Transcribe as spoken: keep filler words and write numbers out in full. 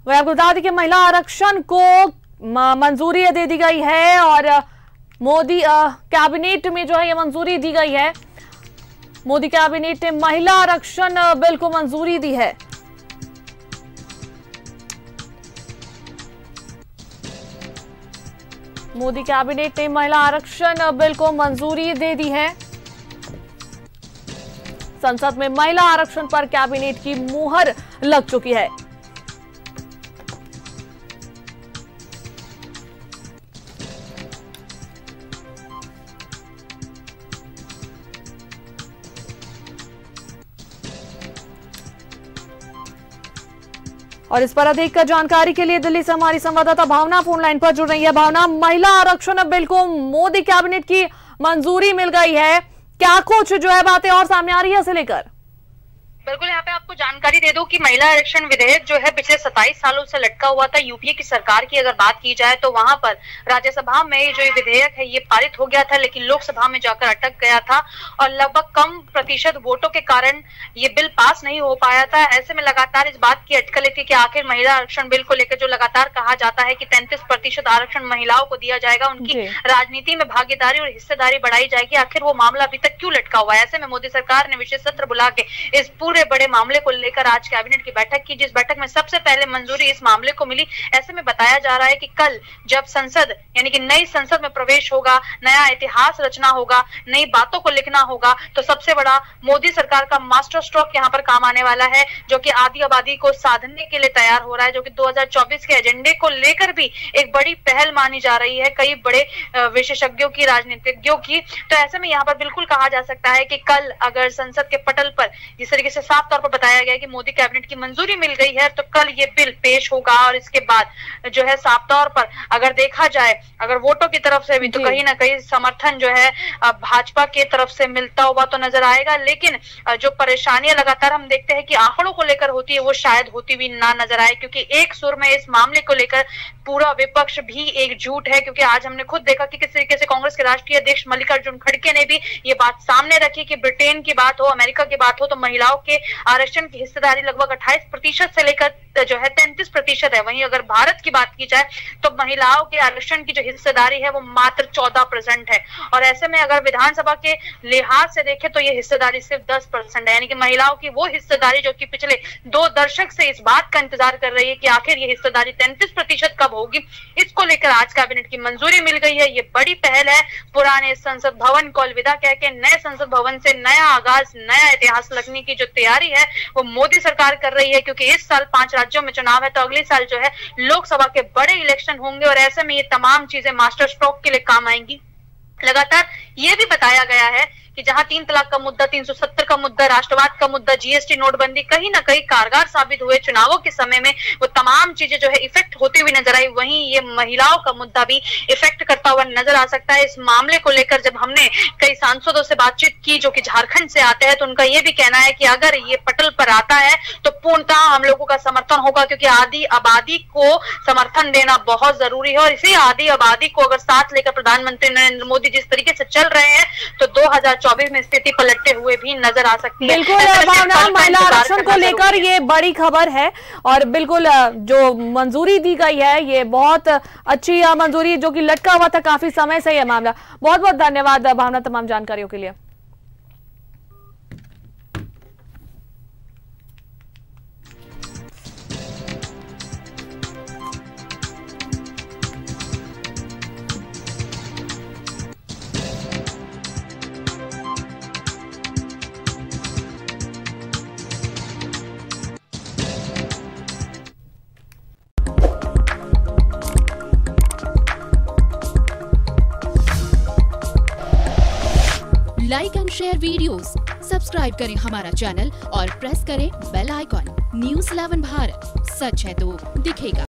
वह आपको बता दें कि महिला आरक्षण को मंजूरी दे दी गई है और मोदी कैबिनेट में जो है ये मंजूरी दी गई है। मोदी कैबिनेट ने महिला आरक्षण बिल को मंजूरी दी है। मोदी कैबिनेट ने महिला आरक्षण बिल को मंजूरी दे दी है। संसद में महिला आरक्षण पर कैबिनेट की मुहर लग चुकी है। और इस पर अधिक जानकारी के लिए दिल्ली से हमारी संवाददाता भावना फोन लाइन पर जुड़ रही है। भावना, महिला आरक्षण बिल को मोदी कैबिनेट की मंजूरी मिल गई है, क्या कुछ जो है बातें और सामने आ रही है इसे लेकर? बिल्कुल, यहाँ पे आपको जानकारी दे दूं कि महिला आरक्षण विधेयक जो है पिछले सत्ताईस सालों से लटका हुआ था। यूपीए की सरकार की अगर बात की जाए तो वहां पर राज्यसभा में जो ये विधेयक है ये पारित हो गया था, लेकिन लोकसभा में जाकर अटक गया था और लगभग कम प्रतिशत वोटों के कारण ये बिल पास नहीं हो पाया था। ऐसे में लगातार इस बात की अटकलें थी कि आखिर महिला आरक्षण बिल को लेकर जो लगातार कहा जाता है कि तैंतीस प्रतिशत आरक्षण महिलाओं को दिया जाएगा, उनकी राजनीति में भागीदारी और हिस्सेदारी बढ़ाई जाएगी, आखिर वो मामला अभी तक क्यों लटका हुआ है। ऐसे में मोदी सरकार ने विशेष सत्र बुला के इस पूरे बड़े मामले को लेकर आज कैबिनेट की बैठक की, जिस बैठक में सबसे पहले मंजूरी इस मामले को मिली। ऐसे में बताया जा रहा है कि कल जब संसद यानी कि नई संसद में प्रवेश होगा, नया इतिहास रचना होगा, नई बातों को लिखना होगा, तो सबसे बड़ा मोदी सरकार का मास्टर स्ट्रोक यहाँ पर काम आने वाला है, जो कि आधी आबादी को साधने के लिए तैयार हो रहा है, जो कि दो हजार चौबीस के एजेंडे को लेकर भी एक बड़ी पहल मानी जा रही है कई बड़े विशेषज्ञों की, राजनीतिज्ञों की। तो ऐसे में यहाँ पर बिल्कुल कहा जा सकता है कि कल अगर संसद के पटल पर जिस तरीके से साफ तौर पर बताया गया कि मोदी कैबिनेट की मंजूरी मिल गई है, तो कल ये बिल पेश होगा और इसके बाद जो है साफ तौर पर अगर देखा जाए अगर वोटों की तरफ से भी तो कहीं ना कहीं समर्थन जो है भाजपा की तरफ से मिलता हुआ तो नजर आएगा। लेकिन जो परेशानियां लगातार हम देखते हैं कि आंकड़ों को लेकर होती है वो शायद होती भी ना नजर आए, क्योंकि एक सुर में इस मामले को लेकर पूरा विपक्ष भी एकजुट है। क्योंकि आज हमने खुद देखा कि किस तरीके से कांग्रेस के राष्ट्रीय अध्यक्ष मल्लिकार्जुन खड़गे ने भी ये बात सामने रखी कि ब्रिटेन की बात हो, अमेरिका की बात हो, तो महिलाओं के आरक्षण की हिस्सेदारी लगभग अट्ठाईस प्रतिशत से लेकर जो है तैंतीस प्रतिशत है। वहीं अगर भारत की बात की जाए तो महिलाओं के आरक्षण की जो हिस्सेदारी है वो मात्र चौदह परसेंट है। और ऐसे में अगर विधानसभा के लिहाज से देखें तो ये हिस्सेदारी सिर्फ दस परसेंट है, यानी कि महिलाओं की वो हिस्सेदारी जो कि पिछले दो दशक से इस बात का इंतजार कर रही है कि आखिर ये हिस्सेदारी तैंतीस प्रतिशत कब होगी, इसको लेकर आज कैबिनेट की मंजूरी मिल गई है। ये बड़ी पहल है। पुराने संसद भवन को अलविदा कह के नए संसद भवन से नया आगाज, नया इतिहास लिखने की जो तैयारी है वो मोदी सरकार कर रही है, क्योंकि इस साल पांच राज्यों में चुनाव है, तो अगले साल जो है लोकसभा के बड़े इलेक्शन होंगे और ऐसे में ये तमाम चीजें मास्टर स्ट्रोक के लिए काम आएंगी। लगातार ये भी बताया गया है कि जहां तीन तलाक का मुद्दा, तीन सौ सत्तर का मुद्दा, राष्ट्रवाद का मुद्दा, जीएसटी, नोटबंदी कहीं ना कहीं कारगर साबित हुए चुनावों के समय में, वो तमाम चीजें जो है इफेक्ट होती हुई नजर आई। वहीं ये महिलाओं का मुद्दा भी इफेक्ट करता हुआ नजर आ सकता है। इस मामले को लेकर जब हमने कई सांसदों से बातचीत की जो कि झारखंड से आते हैं, तो उनका ये भी कहना है कि अगर ये पटल पर आता है तो पूर्णतः हम लोगों का समर्थन होगा, क्योंकि आधी आबादी को समर्थन देना बहुत जरूरी है। और इसी आधी आबादी को अगर साथ लेकर प्रधानमंत्री नरेंद्र मोदी जिस तरीके से चल रहे हैं तो दो हजार चौबीस में स्थिति पलटते हुए भी नजर आ सकती है। बिल्कुल भावना, महिला आरक्षण को लेकर ये बड़ी खबर है और बिल्कुल जो मंजूरी दी गई है ये बहुत अच्छी मंजूरी, जो कि लटका हुआ था काफी समय से ये मामला। बहुत बहुत धन्यवाद भावना तमाम जानकारियों के लिए। Like and share videos, subscribe करें हमारा चैनल और प्रेस करें bell icon. News eleven Bharat, सच है तो दिखेगा।